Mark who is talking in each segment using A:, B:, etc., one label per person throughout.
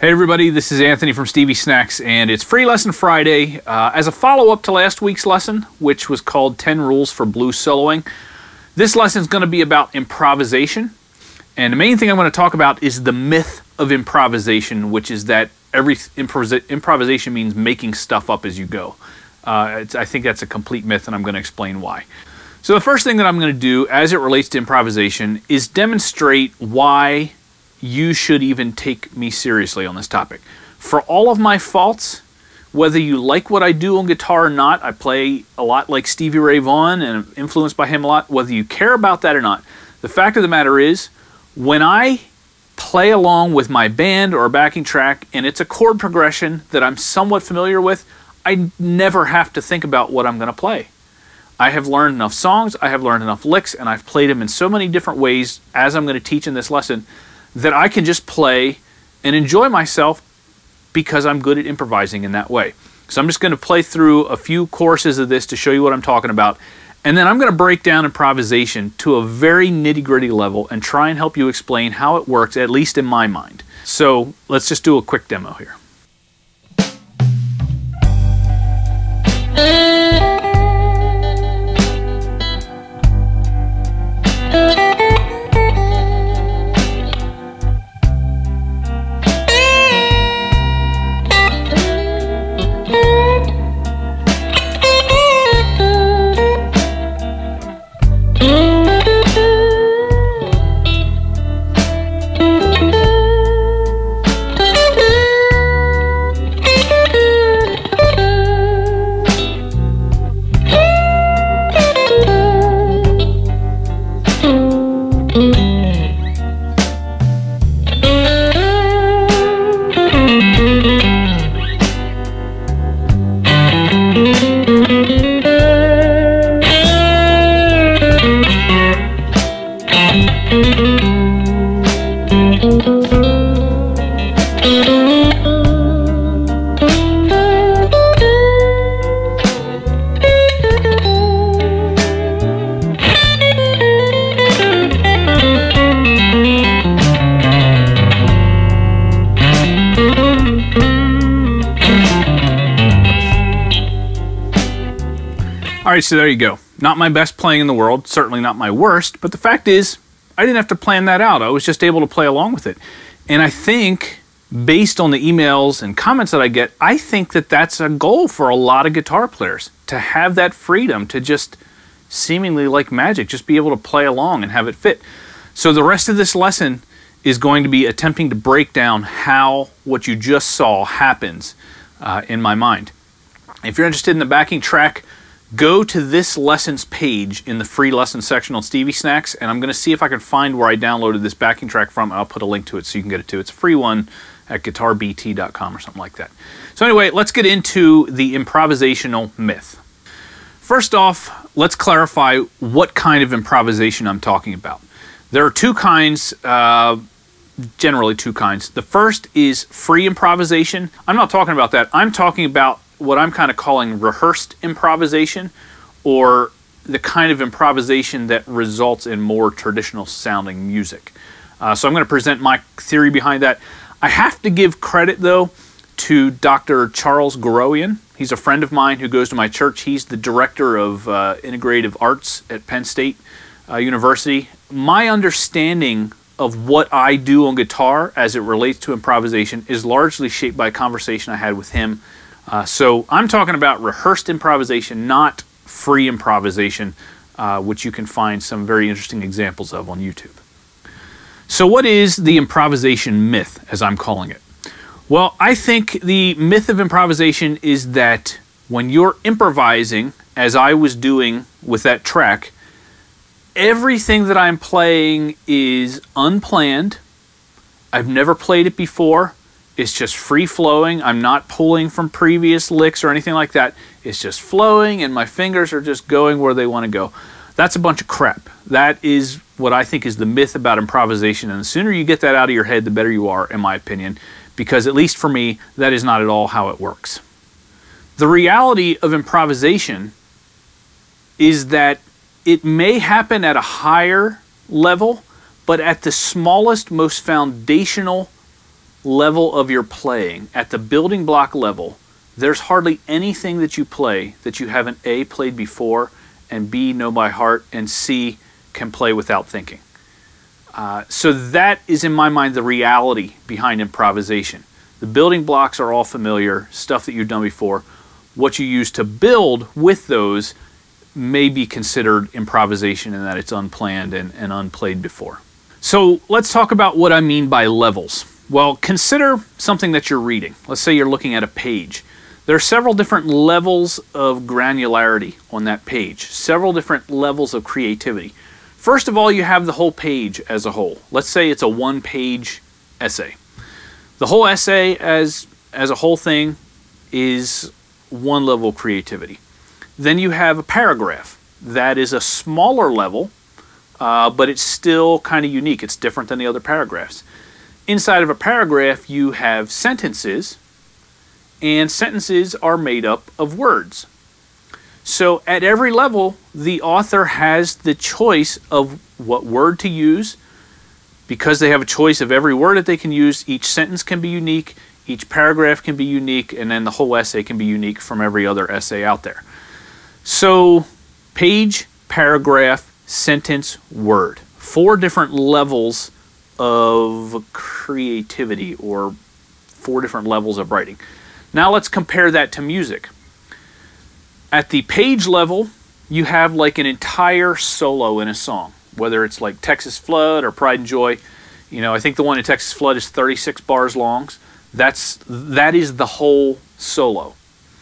A: Hey everybody, this is Anthony from Stevie Snacks, and it's Free Lesson Friday. As a follow-up to last week's lesson, which was called 10 Rules for Blues Soloing, this lesson is going to be about improvisation. And the main thing I'm going to talk about is the myth of improvisation, which is that improvisation means making stuff up as you go. I think that's a complete myth, and I'm going to explain why. So the first thing that I'm going to do as it relates to improvisation is demonstrate why you should even take me seriously on this topic. For all of my faults, whether you like what I do on guitar or not, I play a lot like Stevie Ray Vaughan and am influenced by him a lot, whether you care about that or not, the fact of the matter is, when I play along with my band or a backing track and it's a chord progression that I'm somewhat familiar with, I never have to think about what I'm going to play. I have learned enough songs, I have learned enough licks, and I've played them in so many different ways as I'm going to teach in this lesson that I can just play and enjoy myself because I'm good at improvising in that way. So I'm just going to play through a few courses of this to show you what I'm talking about, and then I'm going to break down improvisation to a very nitty-gritty level and try and help you explain how it works, at least in my mind. So let's just do a quick demo here. Alright, so there you go. Not my best playing in the world, certainly not my worst, but the fact is, I didn't have to plan that out. I was just able to play along with it. And I think, based on the emails and comments that I get, I think that that's a goal for a lot of guitar players, to have that freedom to just seemingly like magic, just be able to play along and have it fit. So the rest of this lesson is going to be attempting to break down how what you just saw happens in my mind. If you're interested in the backing track, go to this lessons page in the free lesson section on Stevie Snacks, and I'm going to see if I can find where I downloaded this backing track from. I'll put a link to it so you can get it too. It's a free one at guitarbt.com or something like that. So anyway, let's get into the improvisational myth. First off, let's clarify what kind of improvisation I'm talking about. There are two kinds, generally two kinds. The first is free improvisation. I'm not talking about that. I'm talking about what I'm kind of calling rehearsed improvisation, or the kind of improvisation that results in more traditional sounding music. So I'm going to present my theory behind that. I have to give credit though to Dr. Charles Gorowian. He's a friend of mine who goes to my church. He's the director of integrative arts at Penn State University. My understanding of what I do on guitar as it relates to improvisation is largely shaped by a conversation I had with him. So I'm talking about rehearsed improvisation, not free improvisation, which you can find some very interesting examples of on YouTube. So what is the improvisation myth, as I'm calling it? Well, I think the myth of improvisation is that when you're improvising, as I was doing with that track, everything that I'm playing is unplanned. I've never played it before. It's just free-flowing. I'm not pulling from previous licks or anything like that. It's just flowing, and my fingers are just going where they want to go. That's a bunch of crap. That is what I think is the myth about improvisation, and the sooner you get that out of your head, the better you are, in my opinion, because at least for me, that is not at all how it works. The reality of improvisation is that it may happen at a higher level, but at the smallest, most foundational level of your playing, at the building block level, there's hardly anything that you play that you haven't A, played before, and B, know by heart, and C, can play without thinking. So that is, in my mind, the reality behind improvisation. The building blocks are all familiar, stuff that you've done before. What you use to build with those may be considered improvisation in that it's unplanned and unplayed before. So let's talk about what I mean by levels. Well, consider something that you're reading. Let's say you're looking at a page. There are several different levels of granularity on that page, several different levels of creativity. First of all, you have the whole page as a whole. Let's say it's a one-page essay. The whole essay as a whole thing is one level of creativity. Then you have a paragraph. That is a smaller level, but it's still kind of unique. It's different than the other paragraphs. Inside of a paragraph, you have sentences, and sentences are made up of words. So at every level, the author has the choice of what word to use. Because they have a choice of every word that they can use, each sentence can be unique, each paragraph can be unique, and then the whole essay can be unique from every other essay out there. So page, paragraph, sentence, word. 4 different levels of creativity, or 4 different levels of writing. Now let's compare that to music. At the page level, you have like an entire solo in a song, whether it's like Texas Flood or Pride and Joy. You know, I think the one in Texas Flood is 36 bars long. That is the whole solo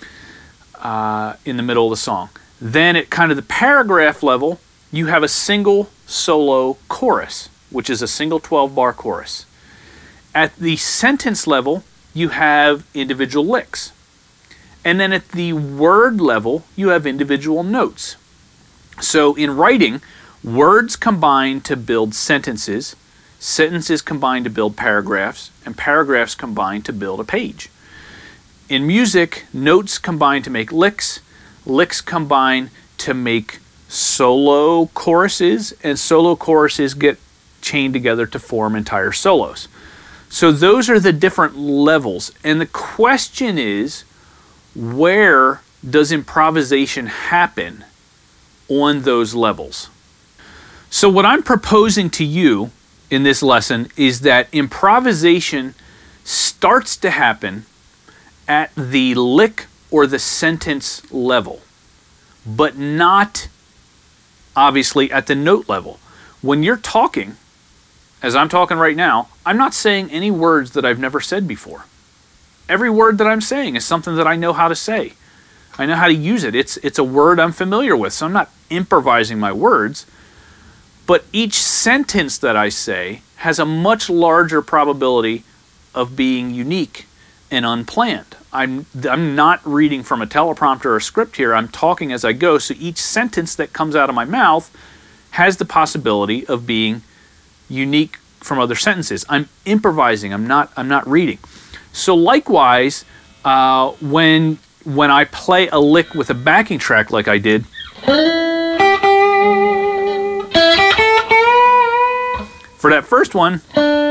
A: in the middle of the song. Then at kind of the paragraph level, you have a single solo chorus, which is a single 12-bar chorus. At the sentence level, you have individual licks. And then at the word level, you have individual notes. So in writing, words combine to build sentences, sentences combine to build paragraphs, and paragraphs combine to build a page. In music, notes combine to make licks, licks combine to make solo choruses, and solo choruses get chained together to form entire solos. So those are the different levels. And the question is, where does improvisation happen on those levels? So what I'm proposing to you in this lesson is that improvisation starts to happen at the lick or the sentence level, but not obviously at the note level. When you're talking, as I'm talking right now, I'm not saying any words that I've never said before. Every word that I'm saying is something that I know how to say. I know how to use it. It's a word I'm familiar with, so I'm not improvising my words. But each sentence that I say has a much larger probability of being unique and unplanned. I'm not reading from a teleprompter or a script here. I'm talking as I go, so each sentence that comes out of my mouth has the possibility of being unique from other sentences. I'm improvising. I'm not reading. So likewise, when I play a lick with a backing track like I did, for that first one,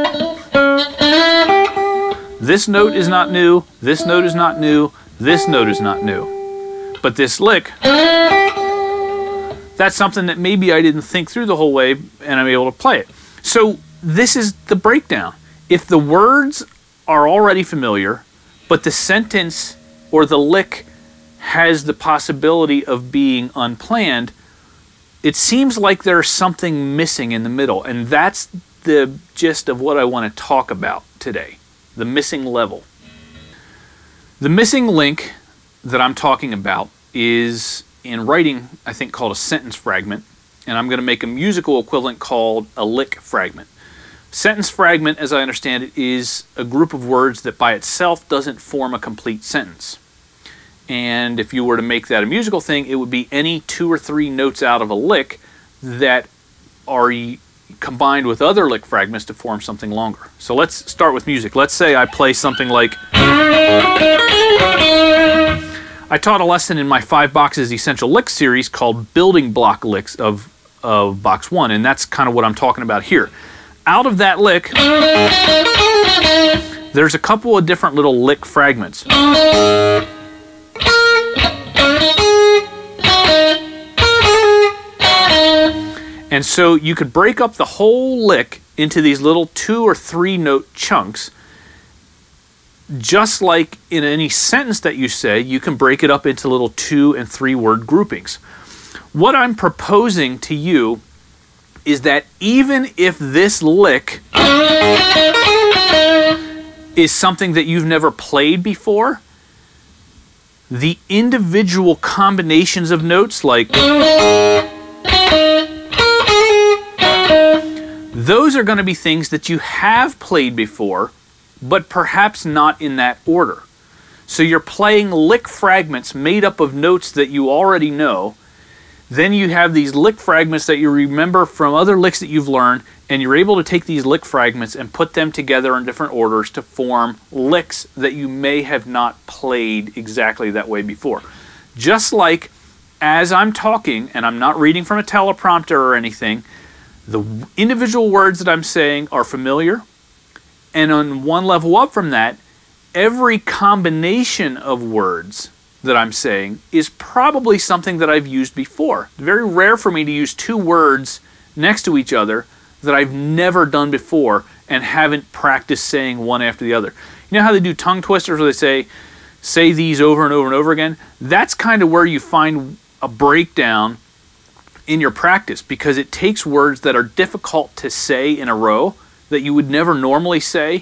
A: this note is not new, this note is not new, this note is not new. But this lick, that's something that maybe I didn't think through the whole way and I'm able to play it. So this is the breakdown. If the words are already familiar, but the sentence or the lick has the possibility of being unplanned, it seems like there's something missing in the middle, and that's the gist of what I want to talk about today, the missing level. The missing link that I'm talking about is in writing, I think, called a sentence fragment, and I'm going to make a musical equivalent called a lick fragment. Sentence fragment, as I understand it, is a group of words that by itself doesn't form a complete sentence. And if you were to make that a musical thing, it would be any 2 or 3 notes out of a lick that are combined with other lick fragments to form something longer. So let's start with music. Let's say I play something like... I taught a lesson in my 5 Boxes Essential Licks series called Building Block Licks of Box 1, and that's kind of what I'm talking about here. Out of that lick, there's a couple of different little lick fragments. And so you could break up the whole lick into these little 2 or 3 note chunks. Just like in any sentence that you say, you can break it up into little 2 and 3 word groupings. What I'm proposing to you is that even if this lick is something that you've never played before, the individual combinations of notes, like those are going to be things that you have played before, but perhaps not in that order. So you're playing lick fragments made up of notes that you already know. Then you have these lick fragments that you remember from other licks that you've learned, and you're able to take these lick fragments and put them together in different orders to form licks that you may have not played exactly that way before. Just like as I'm talking, and I'm not reading from a teleprompter or anything, the individual words that I'm saying are familiar, and on one level up from that, every combination of words that I'm saying is probably something that I've used before. It's very rare for me to use 2 words next to each other that I've never done before and haven't practiced saying one after the other. You know how they do tongue twisters where they say these over and over and over again? That's kind of where you find a breakdown in your practice, because it takes words that are difficult to say in a row that you would never normally say,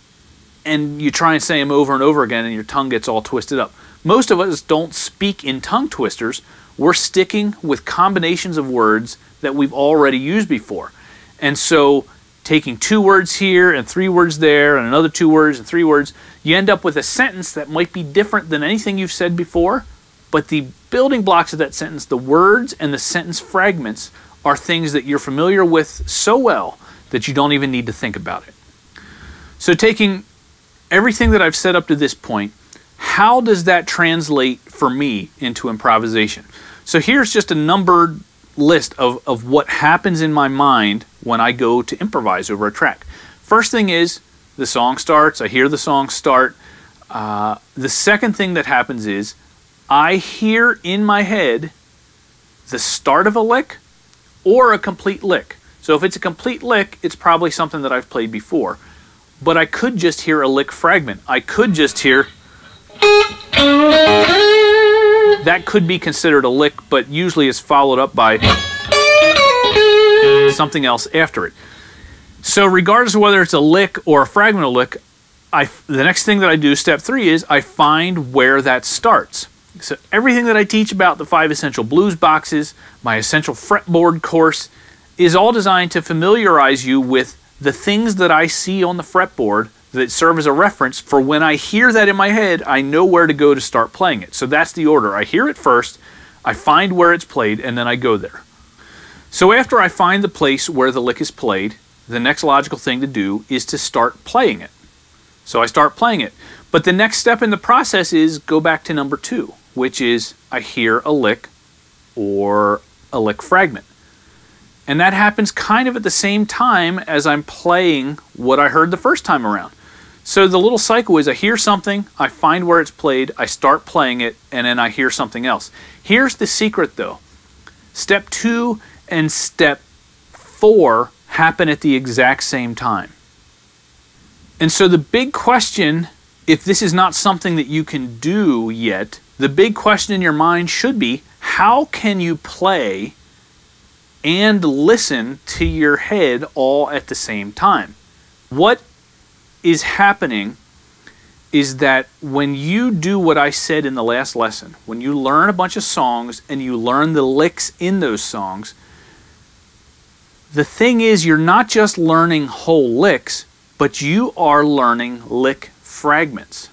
A: and you try and say them over and over again and your tongue gets all twisted up. Most of us don't speak in tongue twisters. We're sticking with combinations of words that we've already used before. And so taking 2 words here and 3 words there and another 2 words and 3 words, you end up with a sentence that might be different than anything you've said before, but the building blocks of that sentence, the words and the sentence fragments, are things that you're familiar with so well that you don't even need to think about it. So taking everything that I've said up to this point, how does that translate for me into improvisation? So here's just a numbered list of what happens in my mind when I go to improvise over a track. First thing is the song starts, I hear the song start. The second thing that happens is I hear in my head the start of a lick or a complete lick. So if it's a complete lick, it's probably something that I've played before. But I could just hear a lick fragment. I could just hear... That could be considered a lick, but usually is followed up by something else after it. So regardless of whether it's a lick or a fragment of lick, the next thing that I do, step 3, is I find where that starts. So everything that I teach about the 5 essential blues boxes, my essential fretboard course, is all designed to familiarize you with the things that I see on the fretboard that serve as a reference for when I hear that in my head, I know where to go to start playing it. So that's the order. I hear it first, I find where it's played, and then I go there. So after I find the place where the lick is played, the next logical thing to do is to start playing it. So I start playing it. But the next step in the process is go back to number 2, which is I hear a lick or a lick fragment. And that happens kind of at the same time as I'm playing what I heard the first time around. So the little cycle is I hear something, I find where it's played, I start playing it, and then I hear something else. Here's the secret though. Step 2 and step 4 happen at the exact same time. And so the big question, if this is not something that you can do yet, the big question in your mind should be, how can you play and listen to your head all at the same time? What is happening is that when you do what I said in the last lesson, when you learn a bunch of songs and you learn the licks in those songs, the thing is you're not just learning whole licks, but you are learning lick fragments.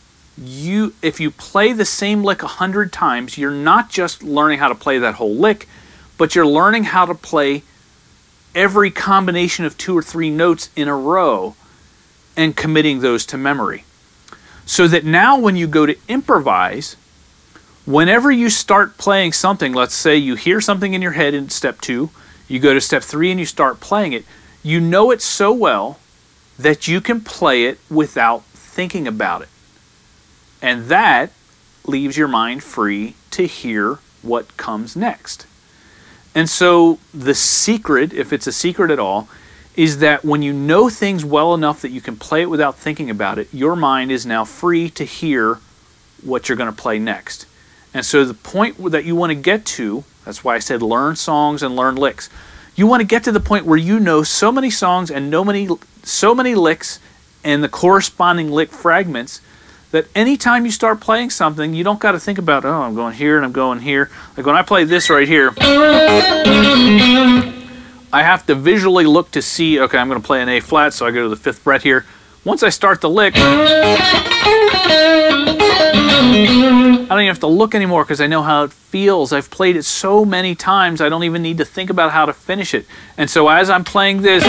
A: If you play the same lick 100 times, you're not just learning how to play that whole lick, but you're learning how to play every combination of 2 or 3 notes in a row and committing those to memory. So that now when you go to improvise, whenever you start playing something, let's say you hear something in your head in step 2, you go to step 3 and you start playing it, you know it so well that you can play it without thinking about it. And that leaves your mind free to hear what comes next. And so the secret, if it's a secret at all, is that when you know things well enough that you can play it without thinking about it, your mind is now free to hear what you're going to play next. And so the point that you want to get to, that's why I said learn songs and learn licks. You want to get to the point where you know so many songs and so many licks and the corresponding lick fragments that anytime you start playing something, you don't got to think about, oh, I'm going here and I'm going here. Like when I play this right here, I have to visually look to see, okay, I'm going to play an A flat, so I go to the 5th fret here. Once I start the lick, I don't even have to look anymore because I know how it feels. I've played it so many times, I don't even need to think about how to finish it. And so as I'm playing this,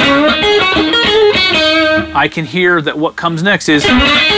A: I can hear that what comes next is...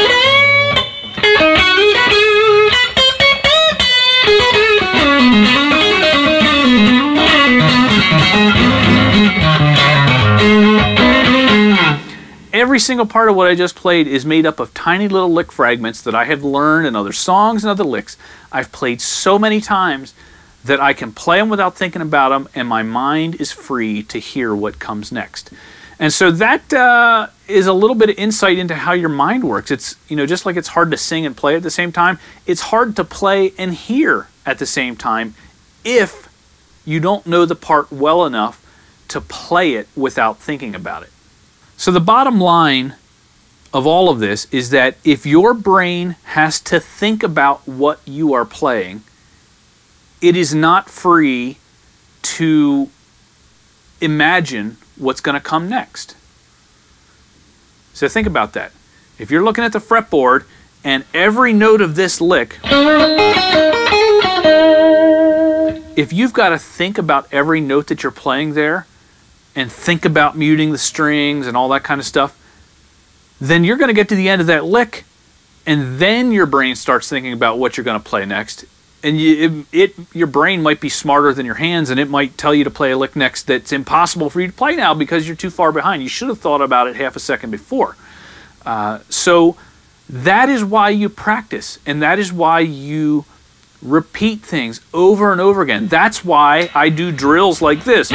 A: Every single part of what I just played is made up of tiny little lick fragments that I have learned in other songs and other licks. I've played so many times that I can play them without thinking about them, and my mind is free to hear what comes next. And so that is a little bit of insight into how your mind works. It's, just like it's hard to sing and play at the same time, it's hard to play and hear at the same time if you don't know the part well enough to play it without thinking about it. So the bottom line of all of this is that if your brain has to think about what you are playing, it is not free to imagine what's going to come next. So think about that. If you're looking at the fretboard and every note of this lick, if you've got to think about every note that you're playing there, and think about muting the strings and all that kind of stuff, then you're going to get to the end of that lick, and then your brain starts thinking about what you're going to play next. And your brain might be smarter than your hands, and it might tell you to play a lick next that's impossible for you to play now because you're too far behind. You should have thought about it half a second before. So that is why you practice, and that is why you repeat things over and over again. That's why I do drills like this.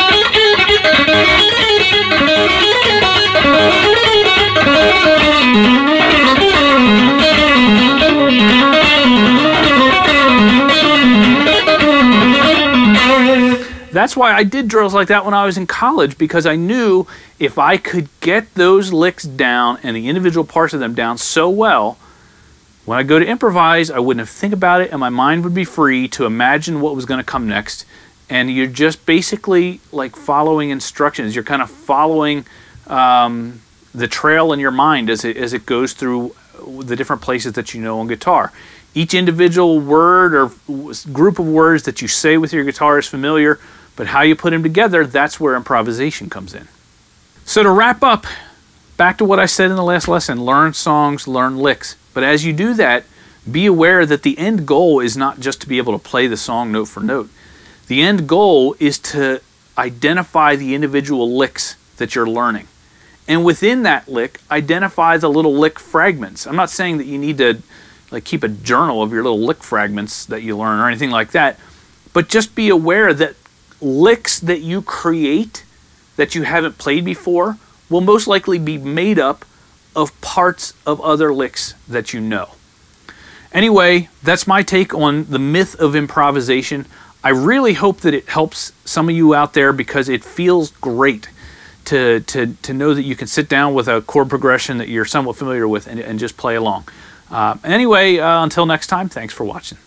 A: That's why I did drills like that when I was in college, because I knew if I could get those licks down and the individual parts of them down so well, when I go to improvise, I wouldn't have to think about it, and my mind would be free to imagine what was going to come next. And you're just basically like following instructions. You're kind of following the trail in your mind as it goes through the different places that you know on guitar. Each individual word or group of words that you say with your guitar is familiar, but how you put them together, that's where improvisation comes in. So to wrap up, back to what I said in the last lesson, learn songs, learn licks. But as you do that, be aware that the end goal is not just to be able to play the song note for note. The end goal is to identify the individual licks that you're learning. And within that lick, identify the little lick fragments. I'm not saying that you need to keep a journal of your little lick fragments that you learn or anything like that, but just be aware that licks that you create that you haven't played before will most likely be made up of parts of other licks that you know. Anyway, that's my take on the myth of improvisation. I really hope that it helps some of you out there, because it feels great to know that you can sit down with a chord progression that you're somewhat familiar with and just play along. Anyway, until next time, thanks for watching.